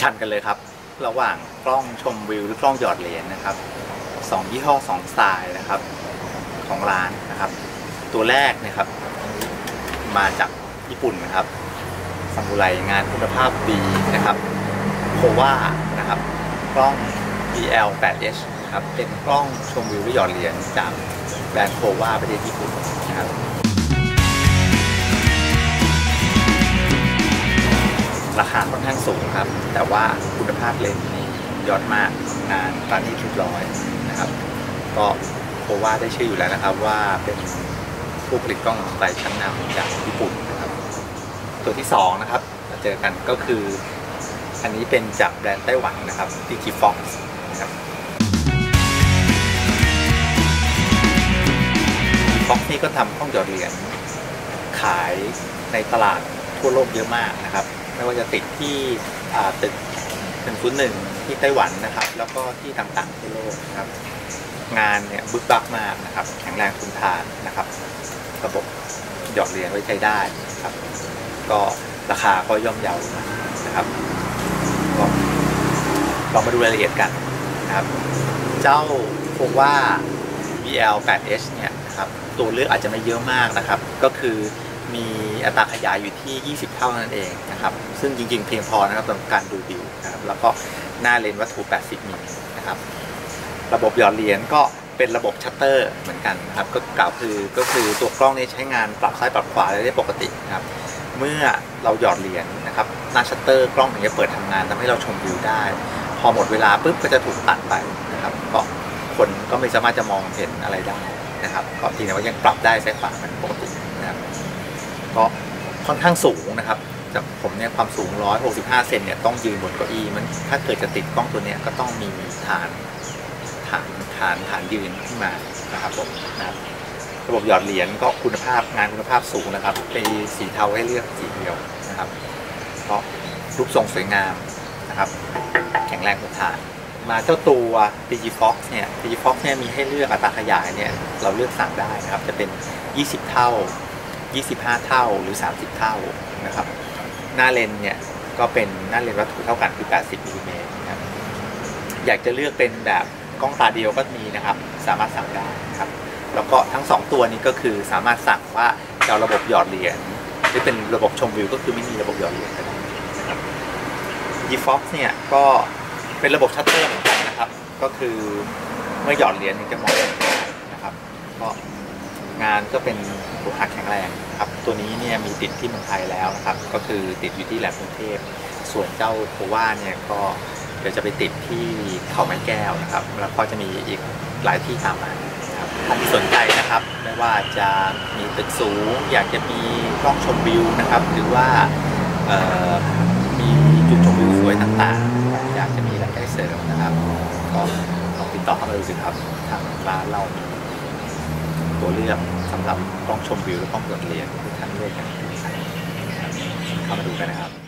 ชันกันเลยครับระหว่างกล้องชมวิวหรือกล้องหยอดเหรียญนะครับ2ยี่ห้อ2สไตล์นะครับของร้านนะครับตัวแรกนะครับมาจากญี่ปุ่นนะครับซามูไรงานคุณภาพดีนะครับโควานะครับกล้อง DL8H นะครับเป็นกล้องชมวิวหรือหยอดเหรียญจากแบรนด์โควาประเทศญี่ปุ่นนะครับราคาค่อนข้างสูงครับแต่ว่าคุณภาพเลนส์นี่ยอดมากงานปราณีตเรียบร้อยนะครับก็โควาได้ชื่ออยู่แล้วนะครับว่าเป็นผู้ผลิตกล้องไกลชั้นนำจากญี่ปุ่นนะครับตัวที่2นะครับมาเจอกันก็คืออันนี้เป็นจากแบรนด์ไต้หวันนะครับ Digifox นะครับ Digifox นี่ก็ทำกล้องหยอดเหรียญขายในตลาดทั่วโลกเยอะมากนะครับไม่ว่าจะติดที่ตึก101ที่ไต้หวันนะครับแล้วก็ที่ต่างๆทั่วโลกนะครับงานเนี่ยบึกบักมากนะครับแข็งแรงทนทานนะครับระบบหยอดเหรียญไว้ใจได้ครับก็ราคาก็ย่อมเยานะครับก็ลองมาดูรายละเอียดกันนะครับเจ้าโควา DL8H เนี่ยนะครับตัวเลือกอาจจะไม่เยอะมากนะครับก็คือมีอัตราขยายอยู่ที่20เท่านั่นเองนะครับซึ่งจริงๆเพียงพอนะครับสำหรับการดูวิวนะครับแล้วก็หน้าเลนส์วัตถุ80มิลนะครับระบบหยอดเหรียญก็เป็นระบบชัตเตอร์เหมือนกันนะครับก็กล่าวก็คือตัวกล้องนี้ใช้งานปรับซ้ายปรับขวาได้ปกตินะครับเมื่อเราหยอดเหรียญนะครับหน้าชัตเตอร์กล้องถึงจะเปิดทำงานทำให้เราชมวิวได้พอหมดเวลาปุ๊บก็จะถูกตัดไปนะครับก็คนก็ไม่สามารถจะมองเห็นอะไรได้นะครับก็ทีนี้ว่ายังปรับได้ซ้ายขวาเหมือนปกตินะครับก็ค่อนข้างสูงนะครับจากผมเนี่ยความสูง165เซนเนี่ยต้องยืนบนเก้าอี้มันถ้าเกิดจะติดกล้องตัวนี้ก็ต้องมีฐานยืนขึ้นมานะครับผมนะครับระบบหยอดเหรียญก็คุณภาพงานคุณภาพสูงนะครับเป็นสีเทาให้เลือกสีเดียวนะครับก็รูปทรงสวยงามนะครับแข็งแรงทนทานมาเจ้าตัว Digifox เนี่ยมีให้เลือกอัตราขยายเนี่ยเราเลือกสั่งได้นะครับจะเป็น20เท่า25เท่าหรือ30เท่านะครับหน้าเลนเนี่ยก็เป็นหน้าเลนวัตถุเท่ากันคือ80มิลลิเมตรนะครับอยากจะเลือกเป็นแบบกล้องตาเดียวก็มีนะครับสามารถสั่งได้ครับแล้วก็ทั้ง2ตัวนี้ก็คือสามารถสั่งว่าจะเอาระบบหยอดเหรียญหรือเป็นระบบชมวิวก็คือไม่มีระบบหยอดเหรียญก็ได้นะครับ Digifox เนี่ยก็เป็นระบบชัตเตอร์เหมือนกันนะครับก็คือเมื่อหยอดเหรียญจะมองนะครับก็งานก็เป็นลูกค้าแข็งแรงครับตัวนี้เนี่ยมีติดที่เมืองไทยแล้วนะครับก็คือติดอยู่ที่แหลมกรุงเทพส่วนเจ้าโควาเนี่ยก็เดี๋ยวจะไปติดที่เขาไม้แก้วนะครับแล้วก็จะมีอีกหลายที่ตามมาครับท่านที่สนใจนะครับไม่ว่าจะมีตึกสูงอยากจะมีกล้องชมวิวนะครับหรือว่ามีจุดชมวิวสวยต่างๆอยากจะมีรายได้เสริมนะครับก็ลองติดต่อเข้ามาดูสิครับทางร้านเรามีตัวเลือกสำหรับกล้องชมวิวและกล้องหยอดเหรียญที่ท่านเลือกกันเข้ามาดูกันนะครับ